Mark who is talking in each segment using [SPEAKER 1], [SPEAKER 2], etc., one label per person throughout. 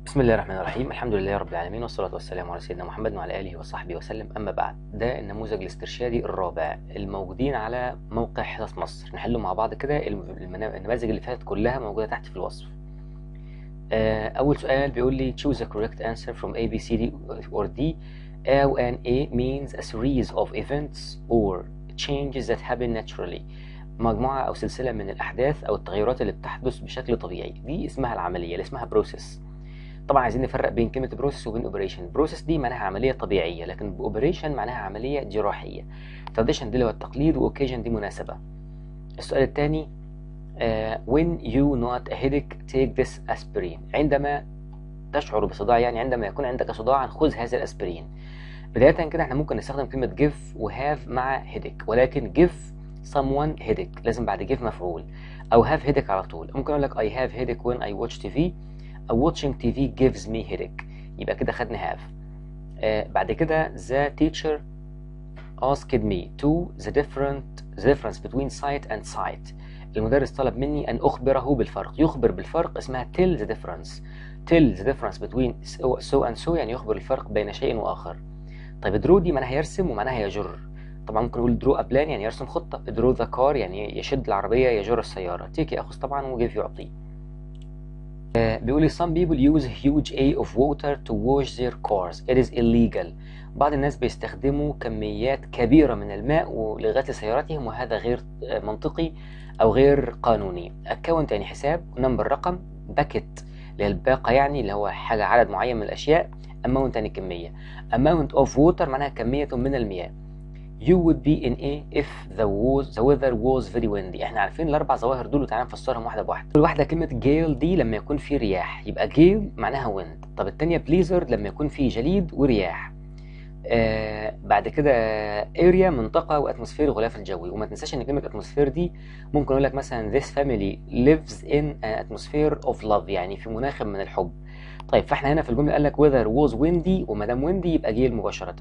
[SPEAKER 1] بسم الله الرحمن الرحيم. الحمد لله رب العالمين، والصلاة والسلام على سيدنا محمد وعلى آله وصحبه وسلم. أما بعد، ده النموذج الاسترشادي الرابع الموجودين على موقع حصص مصر. نحله مع بعض كده. النماذج اللي فاتت كلها موجودة تحت في الوصف. أول سؤال بيقول لي choose the correct answer from A, B, C, D or D. أو and A means a series of events or changes that happen naturally. مجموعة أو سلسلة من الأحداث أو التغيرات اللي بتحدث بشكل طبيعي. دي اسمها العملية اللي اسمها process. طبعا عايزين نفرق بين كلمة بروسيس وبين اوبريشن. بروسيس دي معناها عملية طبيعية، لكن اوبريشن معناها عملية جراحية. تراديشن دي اللي هو التقليد، واوكيجن دي مناسبة. السؤال الثاني when you not a headache take this aspirin. عندما تشعر بصداع، يعني عندما يكون عندك صداع خذ هذا الاسبرين. بداية كده احنا ممكن نستخدم كلمة give وهاف مع headache، ولكن give someone headache لازم بعد give مفعول، او have headache على طول. ممكن اقول لك I have headache when I watch TV، أو watching TV gives me headache. يبقى كده خدنا have. بعد كده the teacher asked me to the difference between sight and sight. المدرس طلب مني أن أخبره بالفرق. يخبر بالفرق اسمها tell the difference. tell the difference between so and so، يعني يخبر الفرق بين شيء وآخر. طيب draw دي معناها يرسم ومعناها يجر. طبعا ممكن نقول draw a plan يعني يرسم خطة. draw the car يعني يشد العربية يجر السيارة. take يأخذ طبعا، و give يعطي. بيقول لي some people use huge A of water to wash their cars. It is illegal. بعض الناس بيستخدموا كميات كبيرة من الماء لغسل سياراتهم، وهذا غير منطقي أو غير قانوني. account يعني حساب، number رقم، bucket اللي هي الباقة يعني اللي هو حاجة عدد معين من الأشياء، amount يعني كمية. amount of water معناها كمية من المياه. You would be in A if the weather was very windy. احنا عارفين الاربع ظواهر دول وتعالى نفسرهم واحده بواحده. اول واحده كلمه gale دي لما يكون في رياح، يبقى gale معناها wind. طب الثانيه blizzard لما يكون في جليد ورياح. بعد كده area منطقه، واتموسفير غلاف الجوي. وما تنساش ان كلمه اتموسفير دي ممكن اقول لك مثلا this family lives in an atmosphere of love، يعني في مناخ من الحب. طيب فاحنا هنا في الجمله قال لك weather was windy، وما دام windy يبقى gale مباشره.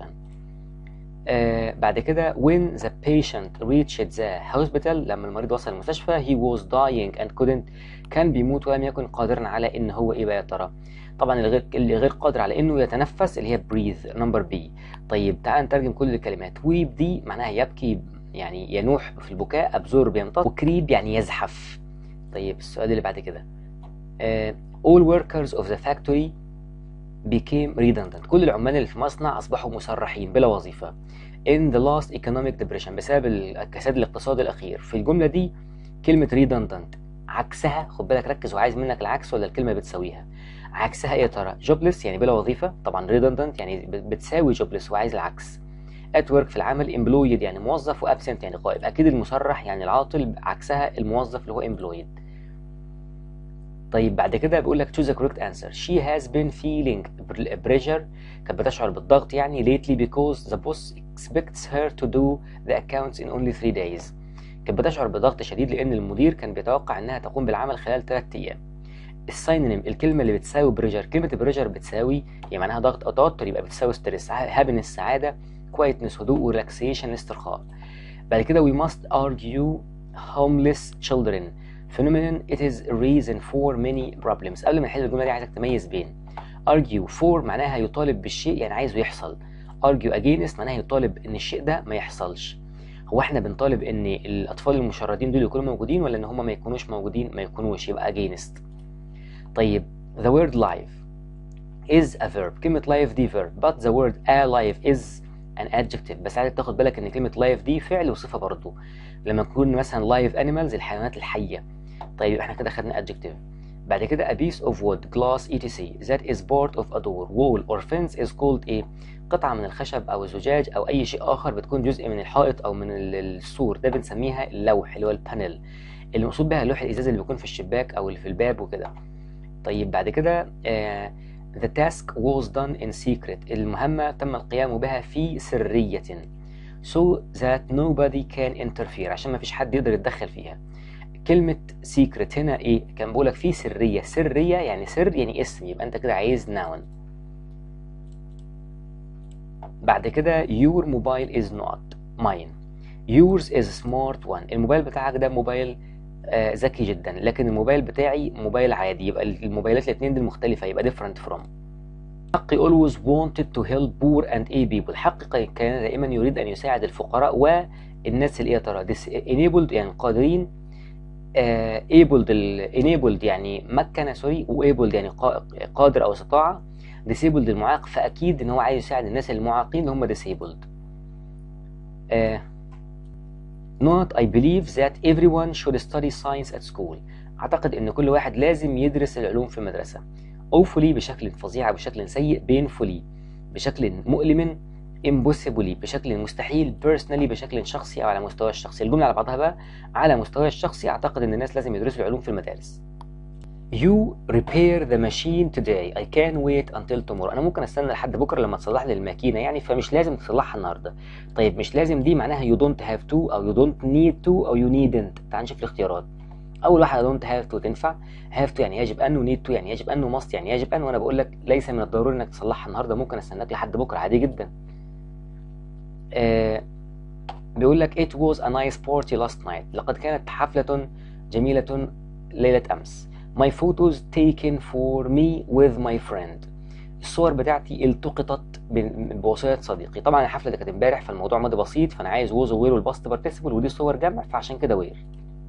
[SPEAKER 1] بعد كده when the patient reached the hospital، لما المريض وصل المستشفى he was dying and couldn't، كان بيموت ولم يكن قادرا على ان هو ايه بقى يا ترى؟ طبعا اللي غير قادر على انه يتنفس اللي هي breathe نمبر بي. طيب تعال نترجم كل الكلمات. weep دي معناها يبكي يعني ينوح في البكاء، absorb يمتص، وكريب يعني يزحف. طيب السؤال اللي بعد كده all workers of the factory became redundant. كل العمال اللي في مصنع أصبحوا مسرحين بلا وظيفة. in the last economic depression، بسبب الكساد الاقتصادي الأخير. في الجملة دي كلمة redundant عكسها، خد بالك ركز وعايز منك العكس ولا الكلمة بتساويها. عكسها ايه يا ترى؟ jobless يعني بلا وظيفة، طبعا redundant يعني بتساوي jobless وعايز العكس. at work في العمل، employed يعني موظف، و absent يعني غائب. أكيد المسرح يعني العاطل، عكسها الموظف اللي هو employed. طيب بعد كده بيقول لك choose the correct answer. She has been feeling pressure، كانت بتشعر بالضغط يعني lately because the boss expects her to do the accounts in only 3 days. كانت بتشعر بضغط شديد لأن المدير كان بيتوقع إنها تقوم بالعمل خلال 3 أيام. الساينونيم الكلمة اللي بتساوي بريشر، كلمة بريشر بتساوي يعني معناها ضغط أو توتر، يبقى بتساوي ستريس. هابينس سعادة، كوايتنس هدوء، وريلاكسيشن استرخاء. بعد كده we must argue homeless children phenomenon it is a reason for many problems. قبل ما نحل الجمله دي عايزك تميز بين argue for معناها يطالب بالشيء يعني عايزه يحصل، argue against معناها يطالب ان الشيء ده ما يحصلش. هو احنا بنطالب ان الاطفال المشردين دول يكونوا موجودين ولا ان هم ما يكونوش موجودين؟ ما يكونوش، يبقى against. طيب the word life is a verb. كلمه life دي verb but the word alive is an adjective. بس عايزك تاخد بالك ان كلمه life دي فعل وصفه برضو، لما تكون مثلا live animals الحيوانات الحيه. طيب احنا كده خدنا adjective. بعد كده a piece of wood glass etc that is part of a door wall or fence is called ايه؟ قطعة من الخشب او الزجاج او اي شيء اخر بتكون جزء من الحائط او من السور، ده بنسميها اللوح اللي هو البانل، اللي مقصود بها لوح الازاز اللي بيكون في الشباك او اللي في الباب وكده. طيب بعد كده the task was done in secret، المهمة تم القيام بها في سرية so that nobody can interfere، عشان ما فيش حد يقدر يتدخل فيها. كلمة secret هنا ايه؟ كان بقولك في سرية. سرية يعني سر يعني اسم، يبقى انت كده عايز noun. بعد كده your mobile is not mine yours is smart one. الموبايل بتاعك ده موبايل ذكي جدا، لكن الموبايل بتاعي موبايل عادي. يبقى الموبايلات الاثنين دي مختلفه، يبقى different from. حقي always wanted to help poor and a people. حقي كان دائما يريد ان يساعد الفقراء والناس اللي هي ترى enabled يعني قادرين، enabled يعني مكن، سوري، وable يعني قادر او استطاع، disabled المعاق، فاكيد ان هو عايز يساعد الناس المعاقين اللي هم disabled. Not I believe that everyone should study science at school. اعتقد ان كل واحد لازم يدرس العلوم في المدرسه. awfully بشكل فظيع، بشكل سيء. painfully بشكل مؤلم. impossibly بشكل مستحيل. personally بشكل شخصي او على مستوى الشخصي. الجمله على بعضها بقى على مستوى الشخصي، اعتقد ان الناس لازم يدرسوا العلوم في المدارس. You repair the machine today. I can't wait until tomorrow. أنا ممكن أستنى لحد بكرة لما تصلح لي الماكينة يعني، فمش لازم تصلحها النهاردة. طيب مش لازم دي معناها you don't have to أو you don't need to أو you needn't. تعال نشوف الاختيارات. أول واحدة don't have to تنفع. have to يعني يجب أن، و need to يعني يجب أن، و must يعني يجب أن، وأنا بقول لك ليس من الضروري إنك تصلحها النهاردة، ممكن أستناك لحد بكرة عادي جدا. بيقول لك it was a nice party last night. لقد كانت حفلة جميلة ليلة أمس. My photos taken for me with my friend. الصور بتاعتي التقطت بواسطة صديقي. طبعا الحفلة دي كانت امبارح، فالموضوع ماضي بسيط، فأنا عايز was و were والباست بارتيسيبل، ودي صور جمع، فعشان كده were.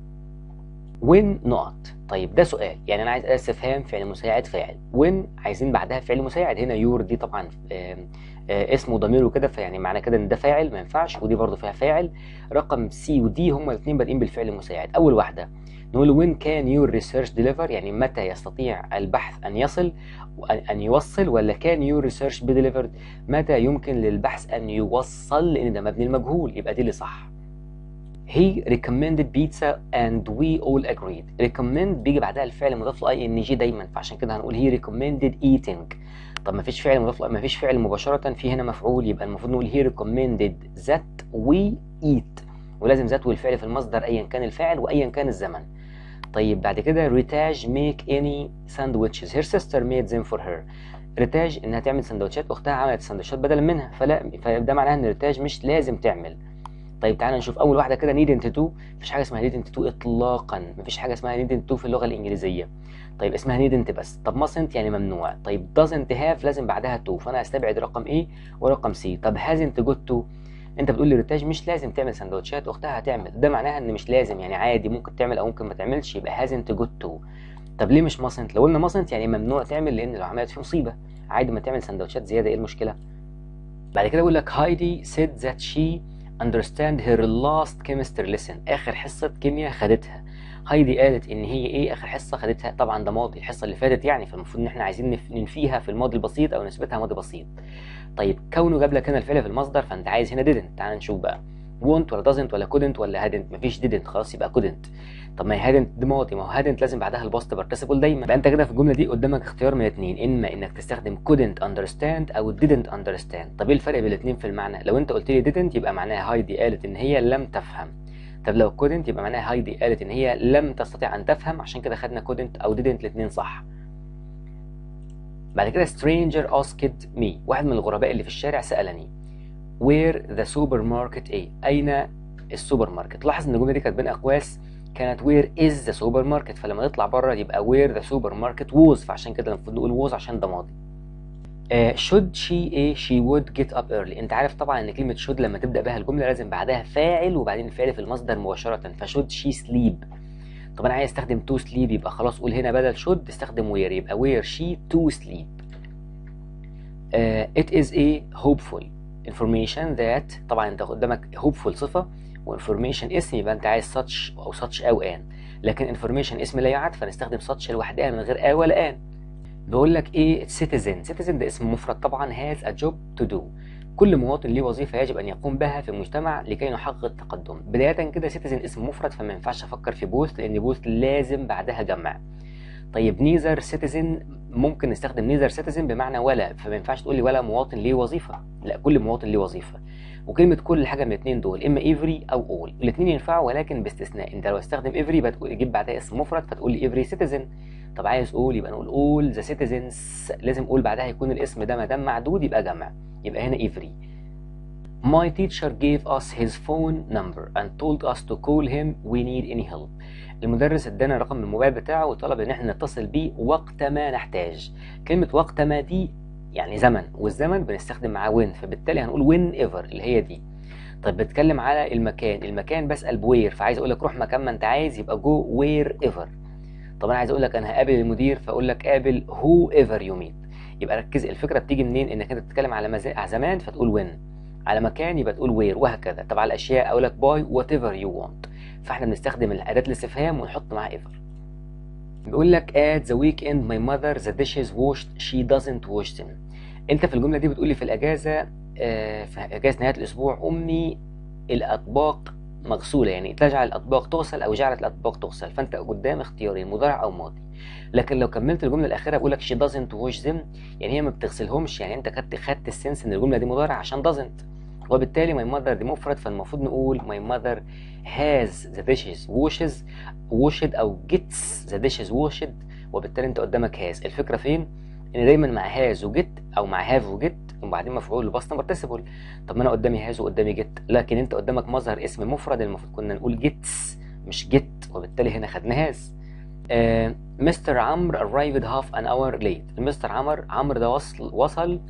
[SPEAKER 1] when نقط. طيب ده سؤال، يعني أنا عايز استفهام فعل مساعد فاعل. when عايزين بعدها فعل مساعد. هنا your دي طبعا اسم وضمير وكده، فيعني معنى كده ان ده فاعل ما ينفعش، ودي برضو فيها فاعل. رقم سي ودي هما الاثنين بادئين بالفعل المساعد. أول واحدة نقول when can your research deliver، يعني متى يستطيع البحث أن يوصل، ولا can your research be delivered، متى يمكن للبحث أن يوصل، لأن ده مبني المجهول، يبقى دي اللي صح. He recommended pizza and we all agreed. recommend بيجي بعدها الفعل مضاف له ing دايما، فعشان كده هنقول he recommended eating. طب ما فيش فعل مضاف له، ما فيش فعل مباشرة، في هنا مفعول، يبقى المفروض نقول he recommended that we eat، ولازم ذات والفعل في المصدر أيا كان الفاعل وأيا كان الزمن. طيب بعد كده ريتاج make any sandwiches her sister made them for her. ريتاج انها تعمل سندوتشات، اختها عملت سندوتشات بدلا منها، فده معناه ان ريتاج مش لازم تعمل. طيب تعالى نشوف اول واحده كده needn't to. مفيش حاجه اسمها needn't to اطلاقا، مفيش حاجه اسمها needn't to في اللغه الانجليزيه. طيب اسمها needn't بس. طب mustn't يعني ممنوع. طيب doesn't have لازم بعدها to، فانا هستبعد رقم A ورقم C. طب hasn't got to، انت بتقول لي ريتاج مش لازم تعمل سندوتشات، اختها هتعمل، ده معناها ان مش لازم يعني عادي ممكن تعمل او ممكن ما تعملش، يبقى hasn't got to. طب ليه مش mustn't؟ لو قلنا mustn't يعني ممنوع تعمل، لان لو عملت في مصيبه، عادي ما تعمل سندوتشات زياده، ايه المشكله؟ بعد كده بقول لك هايدي said that she understand her last chemistry lesson. اخر حصه كيمياء خدتها. هايدي قالت ان هي ايه اخر حصه خدتها، طبعا ده ماضي، الحصه اللي فاتت يعني، فالمفروض ان احنا عايزين ننفيها في الماضي البسيط او نثبتها ماضي بسيط. طيب كونه جاب لك هنا الفعل في المصدر، فانت عايز هنا didn't. تعال نشوف بقى won't ولا doesn't ولا couldn't ولا hadn't. مفيش didn't، خلاص يبقى couldn't. طب ما هي hadn't دي ماضي، ما هو hadn't لازم بعدها الباست بارتيسيبل دايما. يبقى انت كده في الجمله دي قدامك اختيار من اتنين، اما انك تستخدم couldn't understand او didn't understand. طب ايه الفرق بين الاتنين في المعنى؟ لو انت قلت لي didn't يبقى معناها هايدي قالت ان هي لم تفهم. طب لو couldn't يبقى معناها هايدي قالت ان هي لم تستطيع ان تفهم، عشان كده خدنا couldn't او didn't، الاتنين صح. بعد كده stranger asked me. واحد من الغرباء اللي في الشارع سألني where the supermarket ايه، اين السوبر ماركت. لاحظ ان الجمله دي كانت بين اقواس، كانت where is the supermarket، فلما يطلع بره يبقى where the supermarket was، فعشان كده المفروض نقول was عشان ده ماضي. should she ايه she would get up early. انت عارف طبعا ان كلمه should لما تبدا بها الجمله لازم بعدها فاعل وبعدين الفعل في المصدر مباشره، فshould she sleep. طب انا عايز استخدم to sleep، يبقى خلاص قول هنا بدل should استخدم where، يبقى where she to sleep. it is a hopeful information that، طبعا انت قدامك hopeful صفه وinformation اسم، يبقى انت عايز such او such او an، لكن information اسم لا يعد، فنستخدم such لوحدها من غير او ولا an. بيقول لك ايه citizen ده اسم مفرد طبعا، has a job to do. كل مواطن ليه وظيفه يجب ان يقوم بها في المجتمع لكي نحقق التقدم. بدايه كده citizen اسم مفرد، فما ينفعش افكر في بوث، لان بوث لازم بعدها جمع. طيب neither citizen ممكن نستخدم neither citizen بمعنى ولا، فما ينفعش تقول لي ولا مواطن ليه وظيفه، لا كل مواطن ليه وظيفه. وكلمه كل حاجه من الاثنين دول اما every او all، الاثنين ينفعوا ولكن باستثناء، انت لو استخدم every بتجيب بعدها اسم مفرد فتقول لي every citizen. طب عايز all يبقى نقول all the citizens، لازم all بعدها يكون الاسم ده ما دام معدود يبقى جمع، يبقى هنا every. My teacher gave us his phone number and told us to call him we need any help. المدرس ادانا رقم الموبايل بتاعه وطلب ان احنا نتصل بيه وقت ما نحتاج. كلمة وقت ما دي يعني زمن، والزمن بنستخدم معاه when، فبالتالي هنقول whenever اللي هي دي. طيب بتكلم على المكان، المكان بسأل بوير، فعايز اقول لك روح مكان ما انت عايز يبقى جو وير ايفر. طب انا عايز اقول لك انا هقابل المدير فاقول لك قابل هو ايفر يو ميت. يبقى ركز، الفكره بتيجي منين؟ انك انت بتتكلم على على زمان فتقول وين، على مكان يبقى تقول وير، وهكذا. طب على الاشياء اقول لك باي وات ايفر يو وانت. فاحنا بنستخدم الاداه الاستفهام ونحط معاها ايفر. بيقول لك at the weekend my mother the dishes washed she doesn't wash them. انت في الجمله دي بتقولي في الاجازه، في اجازه نهايه الاسبوع امي الاطباق مغسوله، يعني تجعل الاطباق تغسل او جعلت الاطباق تغسل، فانت قدام اختيارين مضارع او ماضي. لكن لو كملت الجمله الاخيره بقول لك she doesn't wash them، يعني هي ما بتغسلهمش، يعني انت خدت السنس ان الجمله دي مضارع عشان doesn't، وبالتالي my mother دي مفرد، فالمفروض نقول my mother has the dishes washed او gets the dishes washed، وبالتالي انت قدامك has. الفكره فين؟ ان دايما مع has وجيت او مع have وجيت وبعدين مفعول الباست بارتيسيبل. طب ما انا قدامي has وقدامي جيت، لكن انت قدامك مظهر اسم مفرد، المفروض كنا نقول جيتس مش جيت، وبالتالي هنا خدنا has. مستر عمرو arrived half an hour late. المستر عمرو ده وصل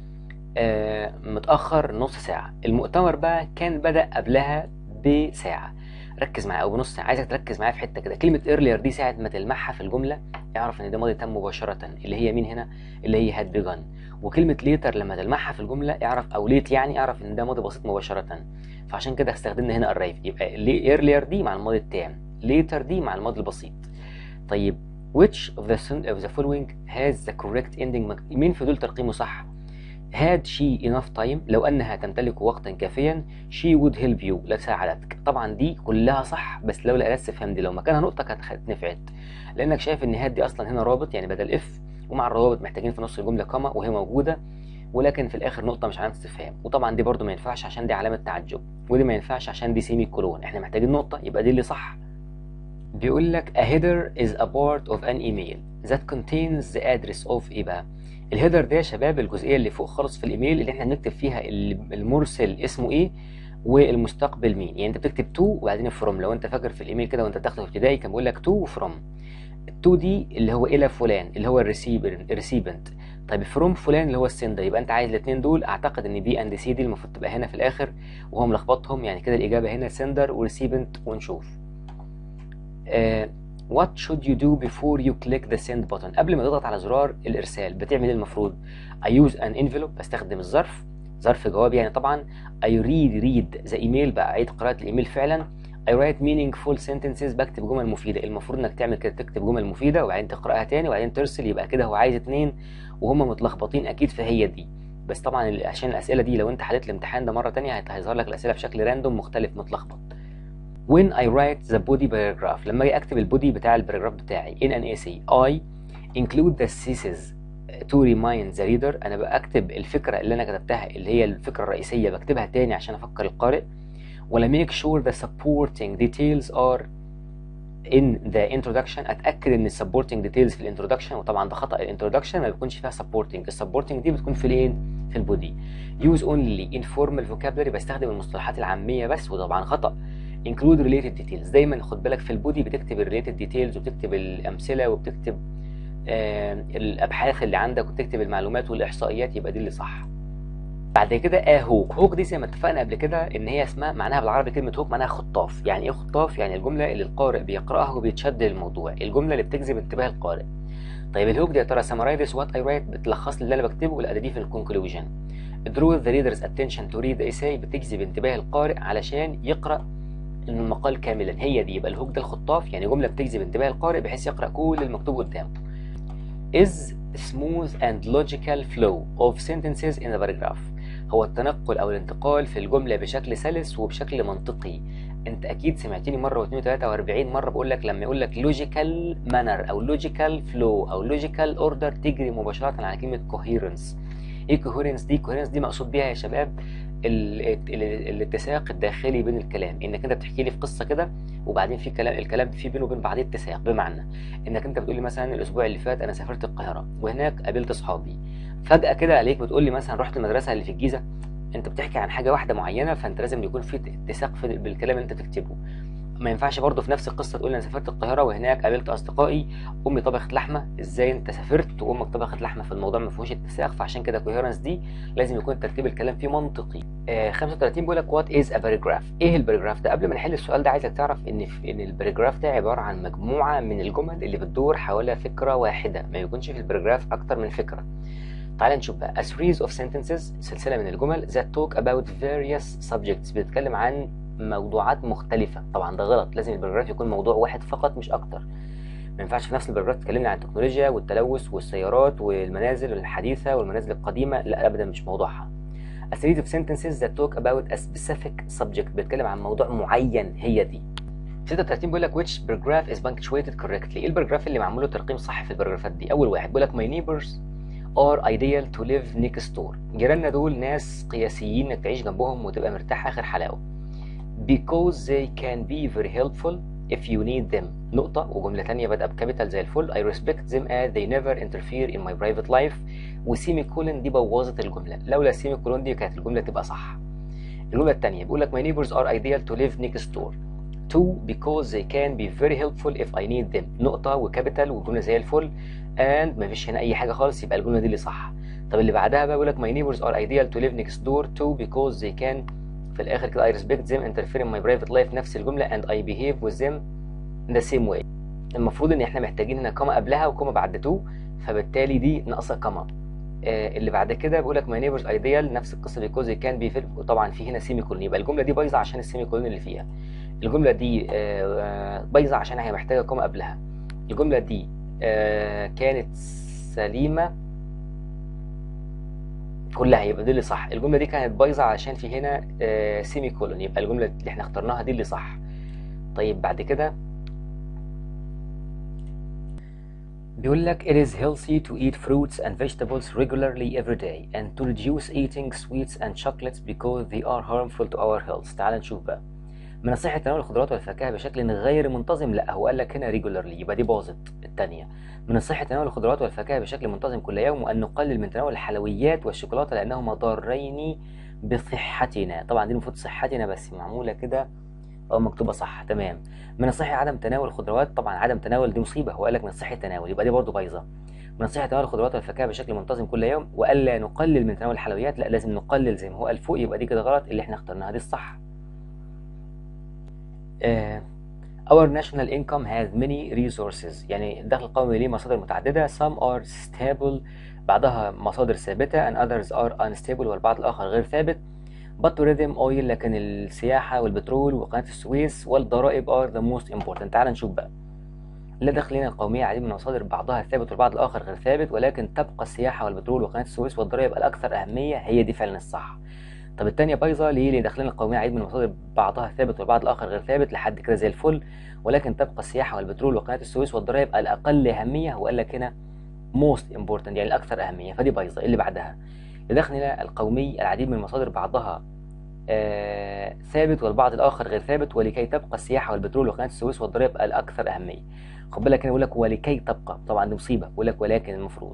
[SPEAKER 1] متأخر نص ساعة. المؤتمر بقى كان بدأ قبلها بساعة. ركز معايا، او بنص ساعة. عايزك تركز معايا في حتة كده، كلمة earlier دي ساعة ما تلمحها في الجملة اعرف ان ده ماضي تم مباشرة، اللي هي مين هنا؟ اللي هي had begun. وكلمة later لما تلمحها في الجملة اعرف، او late يعني اعرف ان ده ماضي بسيط مباشرة، فعشان كده استخدمنا هنا arrived. يبقى earlier دي مع الماضي التام، later دي مع الماضي البسيط. طيب which of the following has the correct ending؟ مين في دول ترقيمه صح؟ had she enough time، لو أنها تمتلك وقتا كافيا she would help you، لساعدتك. طبعا دي كلها صح، بس لولا الأداة استفهام دي لو مكانها نقطة كانت اتنفعت، لأنك شايف إن had دي أصلا هنا رابط يعني بدل if، ومع الروابط محتاجين في نص الجملة كما وهي موجودة، ولكن في الآخر نقطة مش علامة استفهام. وطبعا دي برضو ما ينفعش عشان دي علامة تعجب، ودي ما ينفعش عشان دي سيمي كولون، احنا محتاجين نقطة، يبقى دي اللي صح. بيقول لك a header is a part of an email that contains the address of ايه بقى؟ الهيدر ده يا شباب الجزئيه اللي فوق خالص في الايميل اللي احنا بنكتب فيها المرسل اسمه ايه والمستقبل مين. يعني انت بتكتب تو وبعدين فروم، لو انت فاكر في الايميل كده وانت بتاخده في ابتدائي كان بيقول لك تو وفروم. التو دي اللي هو الى فلان اللي هو الريسيبنت، طيب فروم فلان اللي هو السندر. يبقى انت عايز الاثنين دول، اعتقد ان بي اند سي دي المفروض تبقى هنا في الاخر وهو ملخبطهم، يعني كده الاجابه هنا سندر وريسيبنت. ونشوف What should you do before you click the send button؟ قبل ما تضغط على زرار الإرسال بتعمل إيه المفروض؟ I use an envelope، بستخدم الظرف، ظرف جواب يعني طبعا. I read the email، بعيد قراءة الإيميل فعلا. I write meaningful sentences، بكتب جمل مفيدة. المفروض إنك تعمل كده، تكتب جمل مفيدة وبعدين تقرأها تاني وبعدين ترسل. يبقى كده هو عايز اتنين وهم متلخبطين أكيد، فهي دي. بس طبعا عشان الأسئلة دي لو أنت حليت الامتحان ده مرة تانية هيظهر لك الأسئلة بشكل راندوم مختلف متلخبط. When I write the body paragraph، لما اجي اكتب البودي بتاع الباراجراف بتاعي in an essay I include the thesis to remind the reader، انا بكتب الفكره اللي انا كتبتها اللي هي الفكره الرئيسيه بكتبها تاني عشان افكر القارئ، ولا make sure the supporting details are in the introduction، اتاكد ان supporting details في الانترودكشن. وطبعا ده خطا، الانترودكشن ما بيكونش فيها supporting، السبورتنج دي بتكون في الايه؟ في البودي. use only informal vocabulary، بستخدم المصطلحات العاميه بس، وطبعا خطا. include related details، دايما خد بالك في البودي بتكتب related details وبتكتب الامثله وبتكتب الابحاث اللي عندك وبتكتب المعلومات والاحصائيات، يبقى دي اللي صح. بعد كده هوك دي زي ما اتفقنا قبل كده ان هي اسمها، معناها بالعربي كلمه هوك معناها خطاف. يعني ايه خطاف؟ يعني الجمله اللي القارئ بيقراها وبيتشد للموضوع، الجمله اللي بتجذب انتباه القارئ. طيب الهوك دي يا ترى summarizes what I write، بتلخص لي اللي انا بكتبه، ولا دي في الكونكلوجن. draw the reader's attention to read the essay، بتجذب انتباه القارئ علشان يقرا المقال كاملا، هي دي. يبقى الهوك ده الخطاف، يعني جمله بتجذب انتباه القارئ بحيث يقرا كل المكتوب قدامه. is smooth and logical flow of sentences in a paragraph، هو التنقل او الانتقال في الجمله بشكل سلس وبشكل منطقي. انت اكيد سمعتني مره واثنين وثلاثه و40 مره بقول لك لما يقول لك logical manner او logical flow او logical order تجري مباشره على كلمه coherence. ايه coherence دي؟ coherence دي مقصود بيها يا شباب الاتساق الداخلي بين الكلام، انك انت بتحكي لي في قصه كده وبعدين في الكلام في بينه وبين بعضيه اتساق، بمعنى انك انت بتقول لي مثلا الاسبوع اللي فات انا سافرت القاهره وهناك قابلت اصحابي، فجاه كده عليك بتقول لي مثلا رحت المدرسه اللي في الجيزه. انت بتحكي عن حاجه واحده معينه، فانت لازم يكون في اتساق بالكلام اللي انت بتكتبه. ما ينفعش برضه في نفس القصه تقول انا سافرت القاهره وهناك قابلت اصدقائي، امي طبخت لحمه. ازاي انت سافرت وامك طبخت لحمه؟ في الموضوع ما فيهوش اتساق، فعشان كده كوهيرنس دي لازم يكون ترتيب الكلام فيه منطقي. 35 بيقول لك وات از ا باراجراف. ايه الباراجراف ده؟ قبل ما نحل السؤال ده عايزك تعرف ان الباراجراف ده عباره عن مجموعه من الجمل اللي بتدور حول فكره واحده، ما يكونش في الباراجراف اكتر من فكره. تعال نشوف بقى. a series of sentences، سلسلة من الجمل that talk about various subjects، بتتكلم عن موضوعات مختلفة. طبعا ده غلط، لازم الباراجراف يكون موضوع واحد فقط مش أكتر. ما ينفعش في نفس الباراجراف تكلمنا عن التكنولوجيا والتلوث والسيارات والمنازل الحديثة والمنازل القديمة، لا أبدا مش موضوعها. a series of sentences that talk about a specific subject، بتتكلم عن موضوع معين، هي دي. 36 بيقول لك which paragraph is punctuated correctly. ايه الباراجراف اللي معمول له ترقيم صح في الباراجرافات دي؟ أول واحد بيقول لك my neighbors are ideal to live next door. جيراننا دول ناس قياسيين انك تعيش جنبهم وتبقى مرتاح اخر حلاوه. because they can be very helpful if you need them. نقطة وجملة تانية بادئة بكابيتال زي الفل. I respect them as they never interfere in my private life. وسيمي كولن دي بوظت الجملة، لولا السيمي كولن دي كانت الجملة تبقى صح. الجملة التانية بيقول لك my neighbors are ideal to live next door. 2 because they can be very helpful if I need them. نقطة وكابيتال والجملة زي الفل and مفيش هنا أي حاجة خالص، يبقى الجملة دي اللي صح. طب اللي بعدها بقى بيقول لك my neighbors are ideal to live next door 2 because they can، في الآخر كده I respect them interfere in my private life، نفس الجملة and I behave with them the same way. المفروض إن إحنا محتاجين هنا كوما قبلها وكوما بعد 2، فبالتالي دي ناقصة كوما. اللي بعد كده بيقول لك my neighbors ideal، نفس القصة because they can be very، طبعا في هنا سيمي كولون، يبقى الجملة دي بايظة عشان السيمي كولون اللي فيها. الجملة دي بايظة عشان هي محتاجة كوما قبلها. الجملة دي كانت سليمة كلها، يبقى دي اللي صح. الجملة دي كانت بايظة عشان في هنا سيمي كولون، يبقى الجملة اللي احنا اخترناها دي اللي صح. طيب بعد كده بيقول لك it is healthy to eat fruits and vegetables regularly every day and to reduce eating sweets and chocolates because they are harmful to our health. تعال نشوف بقى. من الصحة تناول الخضروات والفاكهة بشكل غير منتظم، لا هو قال لك هنا regularly، يبقى دي باظت. الثانية من الصحة تناول الخضروات والفاكهة بشكل منتظم كل يوم وأن نقلل من تناول الحلويات والشوكولاتة لأنهما ضارين بصحتنا. طبعا دي المفروض صحتنا بس معمولة كده أو مكتوبة صح، تمام. من الصحي عدم تناول الخضروات، طبعا عدم تناول دي مصيبة، هو قال لك من الصحي التناول، يبقى دي برضه بايظة. من الصحي تناول الخضروات والفاكهة بشكل منتظم كل يوم وألا نقلل من تناول الحلويات، لا لازم نقلل زي ما هو قال فوق، يبقى دي كده غلط، اللي احنا اخترناها دي الصح. Our national income has many resources، يعني الدخل القومي ليه مصادر متعددة. some are stable، بعضها مصادر ثابتة and others are unstable، والبعض الآخر غير ثابت. but tourism oil، لكن السياحة والبترول وقناة السويس والضرائب are the most important. تعال نشوف بقى. لا دخلنا القومية عديد من المصادر بعضها ثابت والبعض الآخر غير ثابت، ولكن تبقى السياحة والبترول وقناة السويس والضرائب الأكثر أهمية، هي دي فعلا الصح. طب التانية بايظة ليه؟ لأن داخلين القومية عديد من المصادر بعضها ثابت والبعض الآخر غير ثابت، لحد كده زي الفل، ولكن تبقى السياحة والبترول وقناة السويس والضرائب الأقل أهمية، وقال لك هنا most important يعني الأكثر أهمية، فدي بايظة. اللي بعدها لداخلنا القومي العديد من المصادر بعضها ثابت والبعض الآخر غير ثابت، ولكي تبقى السياحة والبترول وقناة السويس والضرائب الأكثر أهمية. خد بالك هنا بيقول لك ولكي تبقى، طبعا دي مصيبة، بيقول لك ولكن المفروض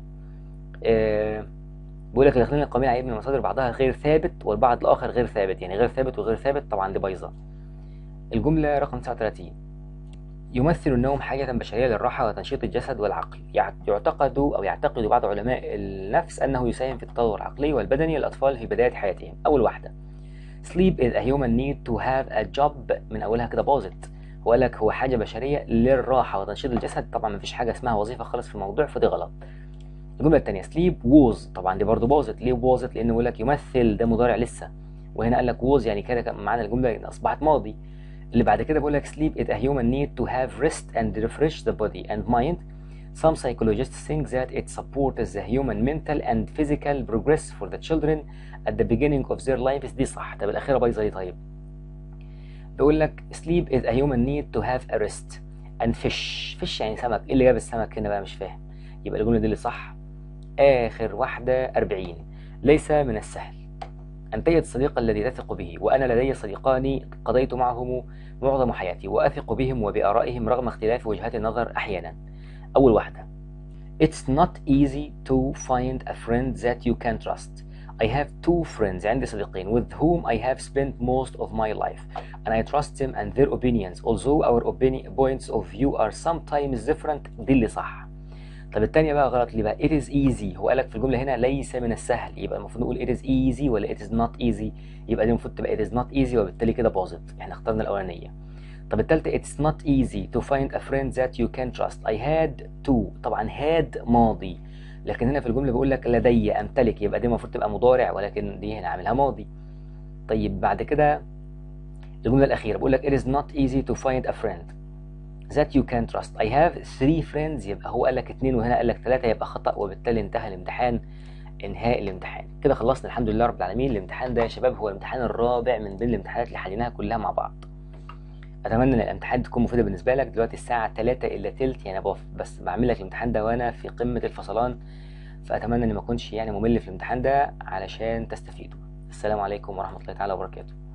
[SPEAKER 1] بيقول لك داخلين القومية عديد من المصادر بعضها غير ثابت والبعض الآخر غير ثابت، يعني غير ثابت وغير ثابت، طبعا دي بايظة. الجملة رقم 39 يمثل النوم حاجة بشرية للراحة وتنشيط الجسد والعقل. يعتقد بعض علماء النفس أنه يساهم في التطور العقلي والبدني للأطفال في بداية حياتهم. أول واحدة sleep is a human need to have a job، من أولها كده باظت، هو قال لك هو حاجة بشرية للراحة وتنشيط الجسد، طبعا مفيش حاجة اسمها وظيفة خالص في الموضوع، فدي غلط. الجملة الثانية sleep was، طبعا دي برضو باظت. ليه باظت؟ لأنه بيقول لك يمثل ده مضارع لسه، وهنا قال لك was يعني كده معنى الجملة أصبحت ماضي. اللي بعد كده بيقول لك sleep is a human need to have rest and refresh the body and mind. Some psychologists think that it supports the human mental and physical progress for the children at the beginning of their lives. دي صح. طب الأخيرة بايظة دي. طيب بيقول لك sleep is a human need to have a rest and fish يعني سمك. إيه اللي جاب السمك هنا بقى؟ مش فاهم. يبقى الجملة دي اللي صح. آخر واحدة 40 ليس من السهل أن تجد الصديق الذي تثق به، وأنا لدي صديقان قضيت معهم معظم حياتي وأثق بهم وبآرائهم رغم اختلاف وجهات النظر أحيانا. أول واحدة It's not easy to find a friend that you can trust. I have two friends. عندي صديقين with whom I have spent most of my life and I trust them and their opinions although our points of view are sometimes different. دي اللي صح. طب التانية بقى غلط ليه بقى؟ it is easy. هو قالك في الجملة هنا ليس من السهل، يبقى المفروض نقول it is easy ولا it is not easy؟ يبقى دي المفروض تبقى it is not easy، وبالتالي كده باظت، احنا اخترنا الأولانية. طب التالتة it's not easy to find a friend that you can trust. I had to. طبعا had ماضي، لكن هنا في الجملة بيقول لك لدي أمتلك، يبقى دي المفروض تبقى مضارع، ولكن دي هنا عاملها ماضي. طيب بعد كده الجملة الأخيرة بيقول لك it is not easy to find a friend that you can trust. I have 3 friends. يبقى هو قال لك 2 وهنا قال لك 3، يبقى خطأ، وبالتالي انتهى الامتحان. انهاء الامتحان. كده خلصنا الحمد لله رب العالمين. الامتحان ده يا شباب هو الامتحان الرابع من بين الامتحانات اللي حليناها كلها مع بعض. اتمنى ان الامتحان تكون مفيده بالنسبه لك. دلوقتي الساعه 3 الا تلت، يعني بس بعمل لك الامتحان ده وانا في قمه الفصلان، فاتمنى ان ما اكونش يعني ممل في الامتحان ده علشان تستفيدوا. السلام عليكم ورحمه الله تعالى وبركاته.